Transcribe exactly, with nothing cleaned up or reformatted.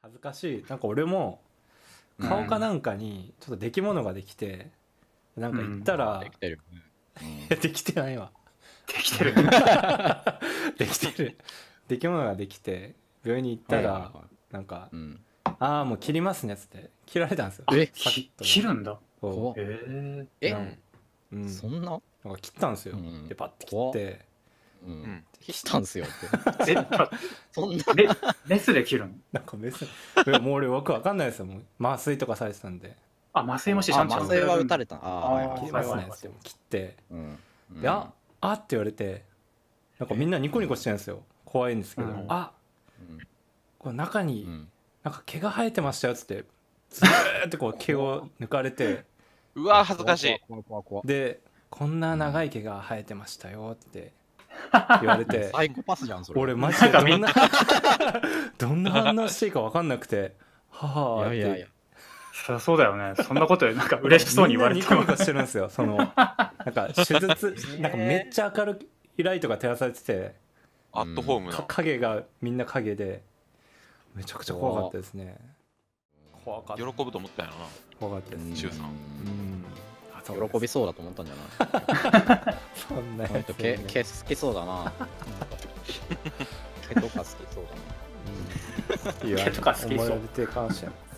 恥ずかしい。なんか俺も顔かなんかにちょっと出来物ができて、なんか言ったら、 できてる。 できてないわ。 できてる。 できてる。出来物ができて病院に行ったらなんか、ああもう切りますねっつって切られたんですよ。 え、切るんだ。 ええ、そんな？ なんか切ったんですよ。でパッて切って。 うん、切ったんですよって。 え、そんなメスで切るの？ なんかメス、もう俺よくわかんないですよ。もう麻酔とかされてたんで。 あ、麻酔もしてちゃんと麻酔は打たれた。 ああ、切りますねって切って、いやあって言われて、なんかみんなニコニコしてるんですよ。怖いんですけど、あ、これ中になんか毛が生えてましたよっつってずーってこう毛を抜かれて、 うわ恥ずかしい。 でこんな長い毛が生えてましたよって言われて、 サイコパスじゃんそれ。 俺マジでどんなどんな反応していいか分かんなくて、ははーって。 そそうだよね。そんなことでなんか嬉しそうに言われてもみんなニコニコしてるんですよ。そのなんか手術なんかめっちゃ明るいライトが照らされてて、 アットホームな影がみんな影でめちゃくちゃ怖かったですね。 怖かった。喜ぶと思ったよな。 怖かったですね。 シュウさん。 喜びそうだと思ったんじゃない？ そんなやつ、 毛毛好きそうだな。毛とか好きそうだな。 毛とか好きそう。思われて感謝。